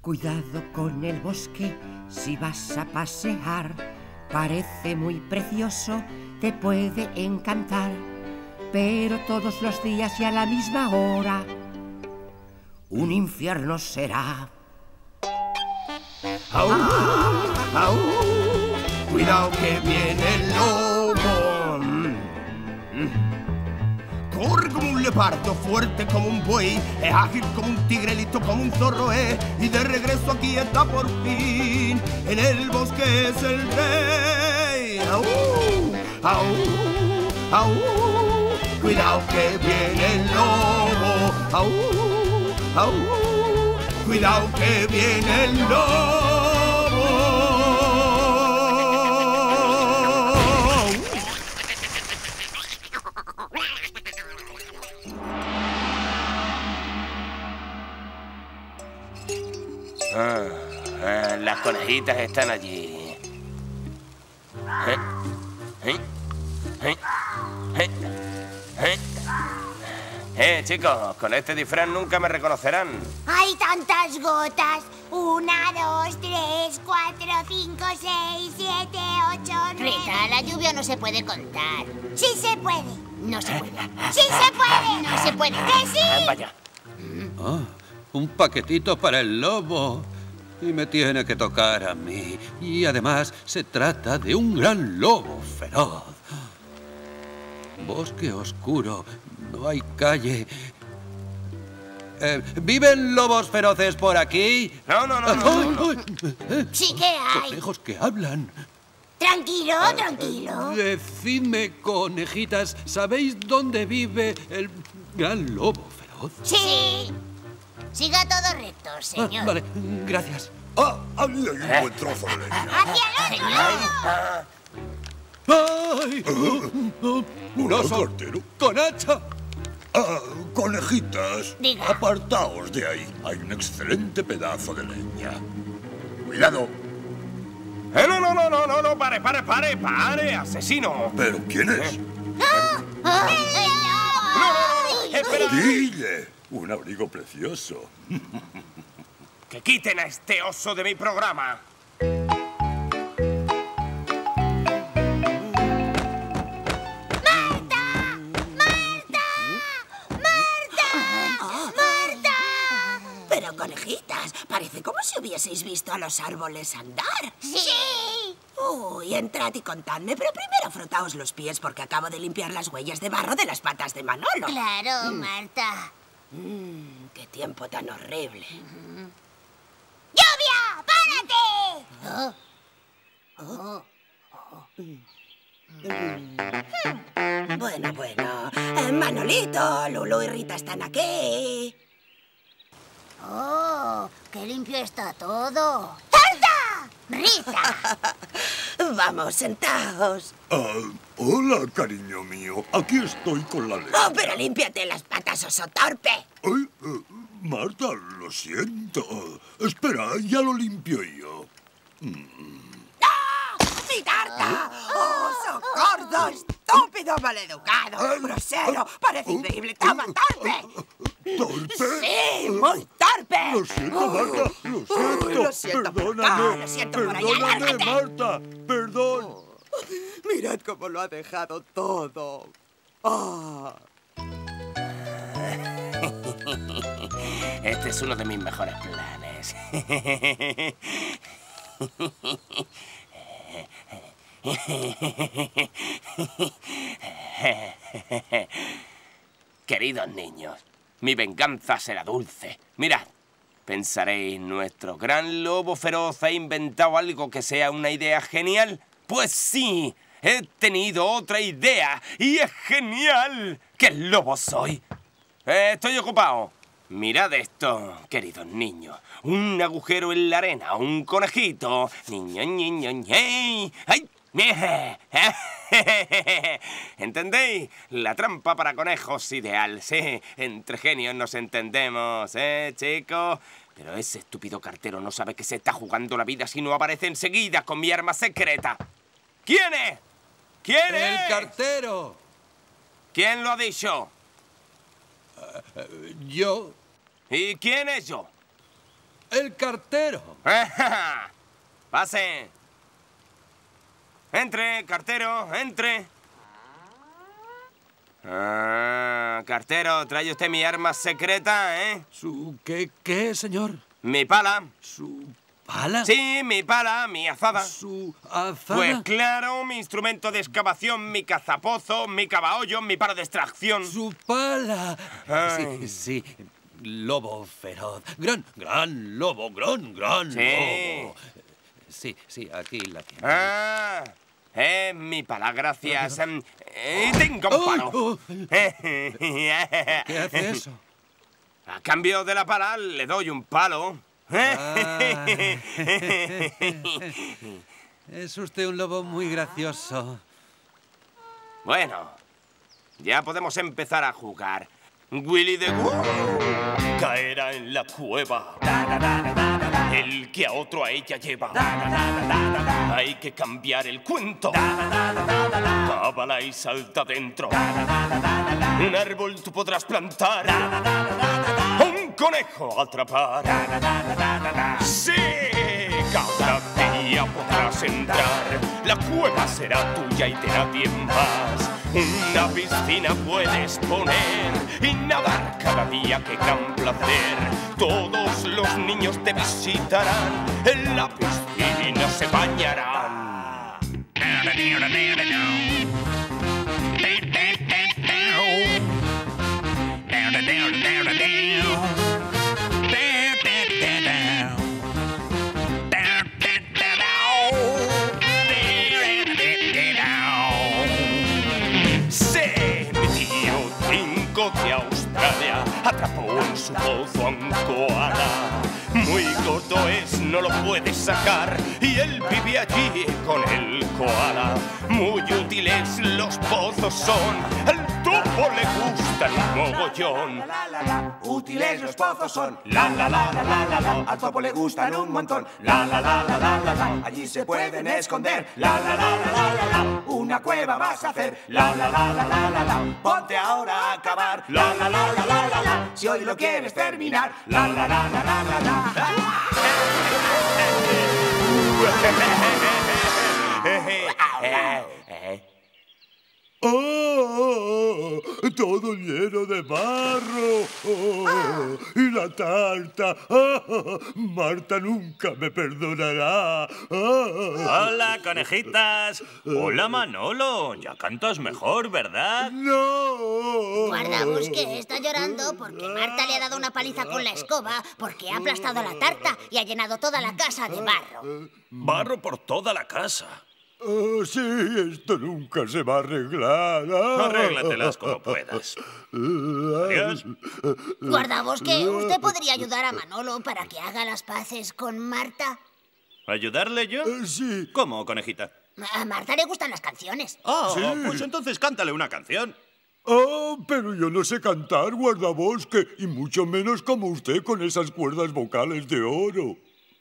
Cuidado con el bosque si vas a pasear. Parece muy precioso, te puede encantar. Pero todos los días y a la misma hora un infierno será. ¡Au! ¡Au! ¡Cuidado que viene el lobo! Corre como un leopardo, fuerte como un buey, es ágil como un tigre, listo como un zorro, y de regreso aquí está por fin, en el bosque es el rey. ¡Au! ¡Au! ¡Au! ¡Cuidado que viene el lobo! ¡Au! ¡Au! ¡Cuidado que viene el lobo! Las conejitas están allí. Chicos, con este disfraz nunca me reconocerán. Hay tantas gotas. 1, 2, 3, 4, 5, 6, 7, 8, 9... Rita, la lluvia no se puede contar. ¡Sí se puede! No se puede. ¡Sí se puede! No se puede. ¡Que sí! Vaya. Ah, un paquetito para el lobo. Y me tiene que tocar a mí. Y además se trata de un gran lobo feroz. Bosque oscuro, no hay calle. ¿Viven lobos feroces por aquí? No. ¡Sí que hay! Conejos que hablan. Tranquilo, tranquilo. Decidme, conejitas, ¿sabéis dónde vive el gran lobo feroz? ¡Sí! Siga todo recto, señor. Vale, gracias. Ahí hay un buen trozo de leña. ¡Hacia el otro lado! ¡Ay! Un oso cartero. ¡Con hacha! Conejitas, Diga. apartaos de ahí. Hay un excelente pedazo de leña. Cuidado. No, pare, asesino. ¿Pero quién es? No, espera. Guille, un abrigo precioso. Que quiten a este oso de mi programa. Pero, conejitas, parece como si hubieseis visto a los árboles andar. ¡Sí! Uy, entrad y contadme, pero primero frotaos los pies porque acabo de limpiar las huellas de barro de las patas de Manolo. Claro, Marta. ¡Qué tiempo tan horrible! ¡Lluvia! ¡Párate! Bueno. Manolito, Lulu y Rita están aquí. ¡Oh! ¡Qué limpio está todo! ¡Tarta! ¡Rita! Vamos, sentaos. Hola, cariño mío. Aquí estoy con la leña. Oh, pero límpiate las patas, oso torpe. Ay, Marta, lo siento. Espera, ya lo limpio yo. ¡Mi tarta! ¡Oso gordo, estúpido, maleducado, grosero! ¡Parece increíble! ¡Toma, torpe! ¿Torpe? ¡Sí, muy torpe! Lo siento, Marta. Lo siento por acá, Perdóname. lo siento por allá, Perdóname, lárgate. Marta. Perdón. Mirad cómo lo ha dejado todo. ¡Ah! Este es uno de mis mejores planes. Queridos niños, mi venganza será dulce. Mirad, pensaréis, ¿nuestro gran lobo feroz ha inventado algo que sea una idea genial? Pues sí, he tenido otra idea y es genial. ¿Qué lobo soy? Estoy ocupado. Mirad esto, queridos niños. Un agujero en la arena, un conejito. ¡Ay! ¿Entendéis? La trampa para conejos ideal, sí. Entre genios nos entendemos, chicos? Pero ese estúpido cartero no sabe que se está jugando la vida si no aparece enseguida con mi arma secreta. ¿Quién es? ¿Quién es? ¡El cartero! ¿Quién lo ha dicho? Yo. ¿Y quién es yo? ¡El cartero! ¡Pase! ¡Entre, cartero, entre! Cartero, ¿trae usted mi arma secreta, eh? ¿Su qué, señor? Mi pala. ¿Su pala? Sí, mi pala, mi azada. ¿Su azada? Pues claro, mi instrumento de excavación, mi cazapozo, mi cavahoyo, mi pala de extracción. ¡Su pala! Ay. Sí. Lobo feroz. Gran lobo, gran Sí. lobo. Sí, aquí la tiene. Mi pala, gracias. Tengo un palo. ¿Qué hace eso? A cambio de la pala, le doy un palo. Es usted un lobo muy gracioso. Bueno, ya podemos empezar a jugar. Willy the Woo caerá en la cueva. El que a otro a ella lleva. Hay que cambiar el cuento. Cábala y salta dentro. Un árbol tú podrás plantar. Un conejo atrapar. Sí, cada día podrás entrar. La cueva será tuya y de nadie más. Una piscina puedes poner y nadar cada día, que gran placer. Todos los niños te visitarán, en la piscina se bañarán. De Australia atrapó en su pozo a un koala. Muy gordo es, no lo puedes sacar, y él vive allí con el koala. Muy útiles los pozos son, al topo le gustan un mogollón. Útiles los pozos son, al topo le gustan un montón. Allí se pueden esconder, una cueva vas a hacer, ponte ahora a cavar, si hoy lo quieres terminar, ¡Oh! Todo lleno de barro. ¡Oh! Y la tarta. ¡Oh! Marta nunca me perdonará. ¡Oh! Hola, conejitas. Hola, Manolo. Ya cantas mejor, ¿verdad? ¡No! Guardabosque está llorando porque Marta le ha dado una paliza con la escoba porque ha aplastado la tarta y ha llenado toda la casa de barro. Barro por toda la casa. Oh, sí, esto nunca se va a arreglar. Arréglatelas como puedas. Adiós. Guardabosque, ¿usted podría ayudar a Manolo para que haga las paces con Marta? ¿Ayudarle yo? Sí. ¿Cómo, conejita? A Marta le gustan las canciones. Ah, Sí. pues entonces cántale una canción. Oh, pero yo no sé cantar, guardabosque, y mucho menos como usted con esas cuerdas vocales de oro.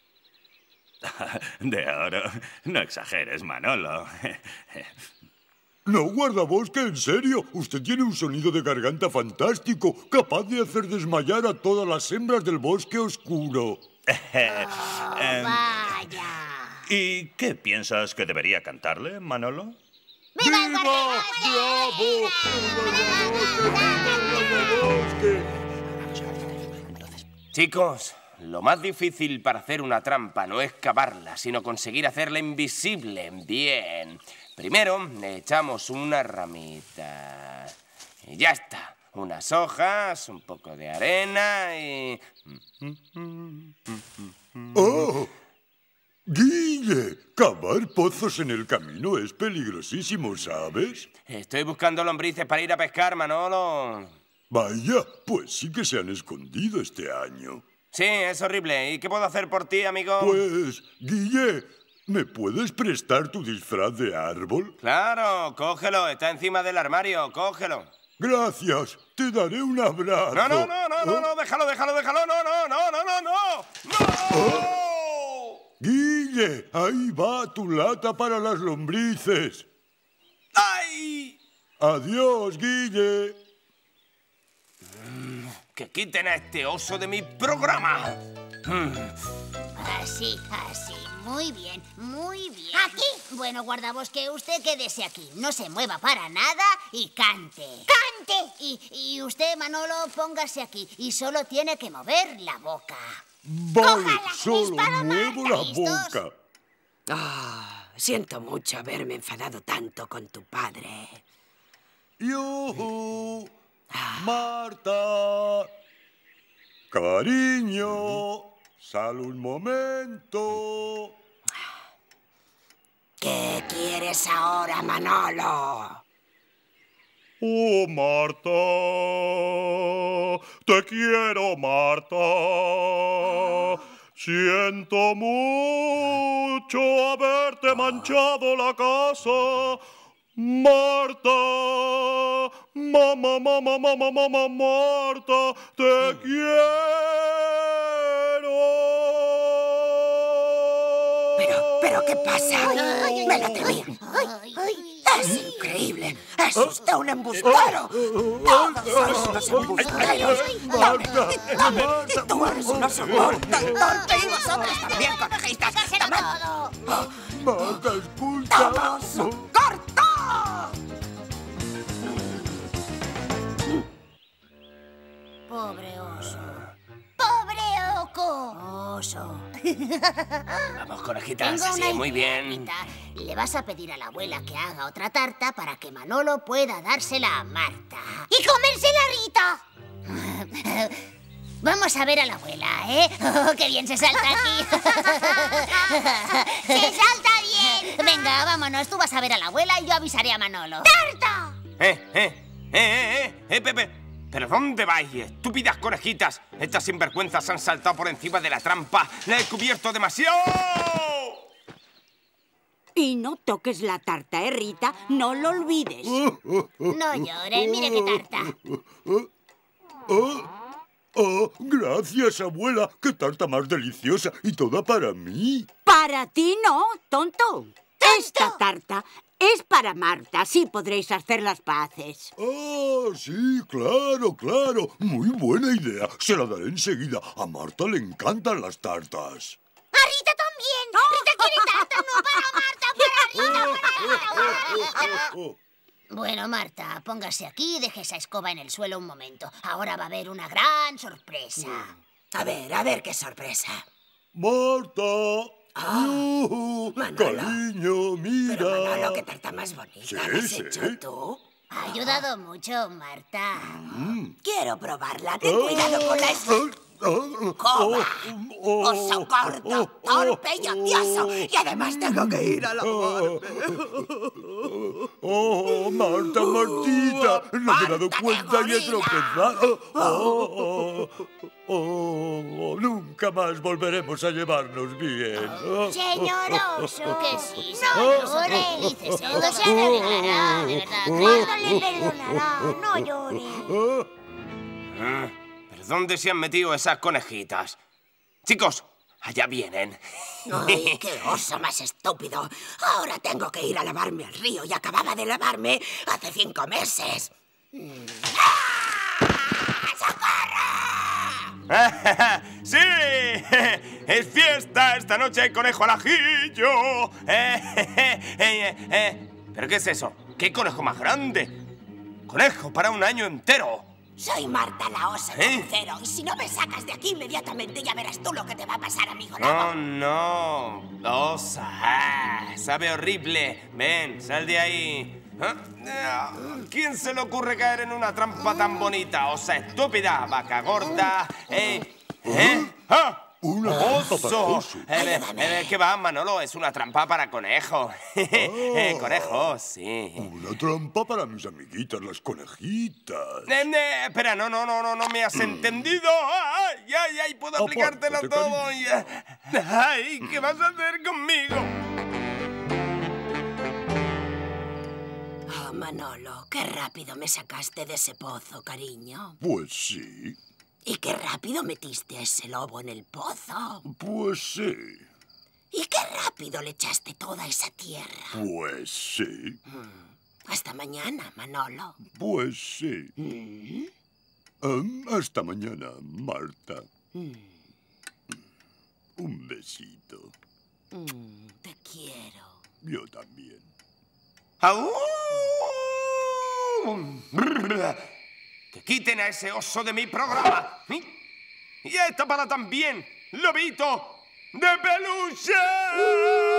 De oro. No exageres, Manolo. No, guardabosque, en serio. Usted tiene un sonido de garganta fantástico, capaz de hacer desmayar a todas las hembras del bosque oscuro. Vaya. ¿Y qué piensas que debería cantarle, Manolo? ¡Viva el ¡Bravo! ¡Guardabosque! Chicos, lo más difícil para hacer una trampa no es cavarla, sino conseguir hacerla invisible. Bien. Primero le echamos una ramita. Y ya está. Unas hojas, un poco de arena y... ¡Oh! Guille, cavar pozos en el camino es peligrosísimo, ¿sabes? Estoy buscando lombrices para ir a pescar, Manolo. Vaya, pues sí que se han escondido este año. Sí, es horrible. ¿Y qué puedo hacer por ti, amigo? Pues, Guille, ¿me puedes prestar tu disfraz de árbol? Claro, cógelo. Está encima del armario. Cógelo. Gracias, te daré un abrazo. No, déjalo. ¡No! Guille, ahí va tu lata para las lombrices. ¡Ay! Adiós, Guille. ¡Que quiten a este oso de mi programa! Así, así. Muy bien, muy bien. ¿Aquí? Bueno, guardabosque, usted quédese aquí. No se mueva para nada y cante. ¡Cante! Y usted, Manolo, póngase aquí. Y solo tiene que mover la boca. Vale, Cójala, solo dispara, muevo Marta, la ¿listos? boca. Siento mucho haberme enfadado tanto con tu padre. ¡Yujú! ¡Marta! Cariño, sal un momento. ¿Qué quieres ahora, Manolo? Oh, Marta, te quiero, Marta. Siento mucho haberte manchado la casa. Marta, mamá, Marta, te quiero. ¿Pero qué pasa? Me lo temía. Es increíble. Es usted un embustero. Todos los embusteros. Marta, Tú eres un oso gordo y torpe y vosotros también, conejistas. ¡Tomad! Marta, escucha. ¡Toma, oso corto! Pobre oso. ¡Pobre Oco! Oso. Vamos, conejitas, Tengo sí, una muy idea, bien. Rita. Le vas a pedir a la abuela que haga otra tarta para que Manolo pueda dársela a Marta. ¡Y comérsela, Rita! Vamos a ver a la abuela, ¿eh? Oh, ¡qué bien se salta aquí! ¡Se salta bien! Venga, vámonos. Tú vas a ver a la abuela y yo avisaré a Manolo. ¡Tarta! Pepe. ¿Pero dónde vais, estúpidas conejitas? Estas sinvergüenzas han saltado por encima de la trampa. ¡La he cubierto demasiado! Y no toques la tarta, Rita. No lo olvides. No llores, mire qué tarta. Gracias, abuela. Qué tarta más deliciosa y toda para mí. Para ti no, tonto. Esta tarta es para Marta. Así podréis hacer las paces. Ah, sí, claro. Muy buena idea. Se la daré enseguida. A Marta le encantan las tartas. ¡A Rita también! ¡Rita quiere tarta! ¡No para Marta! ¡Para Rita! Bueno, Marta, póngase aquí y deje esa escoba en el suelo un momento. Ahora va a haber una gran sorpresa. A ver qué sorpresa. Marta. Manolo. Cariño, mira. Pero Manolo, qué tarta más bonita. Sí, ¿La has sí. hecho tú? Ha ayudado mucho, Marta. Quiero probarla. Ten cuidado con la escoba. Oso corto, torpe y odioso. Y además tengo que ir a lavarme. Oh, Marta, Martita. No me he dado Marta de cuenta y he gorila. tropezado. Nunca más volveremos a llevarnos bien. Señor Oso, Que sí, no señor. llore. Felices, todo se arreglará, de verdad. ¿Cuándo le perdonará? No llore. ¿Pero dónde se han metido esas conejitas? Chicos, allá vienen. Ay, qué oso más estúpido. Ahora tengo que ir a lavarme al río y acababa de lavarme hace 5 meses. ¡Sí! ¡Es fiesta! ¡Esta noche hay conejo al ajillo! ¿Pero qué es eso? ¿Qué conejo más grande? ¡Conejo para un año entero! Soy Marta la osa chapucero. Y si no me sacas de aquí inmediatamente, ya verás tú lo que te va a pasar, amigo lobo. ¡Oh, no! ¡Osa! ¡Sabe horrible! Ven, sal de ahí. ¿Quién se le ocurre caer en una trampa tan bonita? ¡Osa estúpida! ¡Vaca gorda! ¡Ah! Una trampa para ¡Oso! oso. ¿Qué va, Manolo? Es una trampa para conejo. Conejo, sí. Una trampa para mis amiguitas, las conejitas. Espera, no me has entendido. ¡Ay! Puedo aplicártelo Apártate, todo. ¡Ay! ¿Qué vas a hacer conmigo? Oh, Manolo, qué rápido me sacaste de ese pozo, cariño. Pues sí, Y qué rápido metiste a ese lobo en el pozo. pues sí, Y qué rápido le echaste toda esa tierra. pues sí, Hasta mañana, Manolo. pues sí. Hasta mañana, Marta. Un besito. Te quiero. Yo también. ¡Au! ¡Que quiten a ese oso de mi programa! ¡Y esta para también! ¡Lobito de peluche!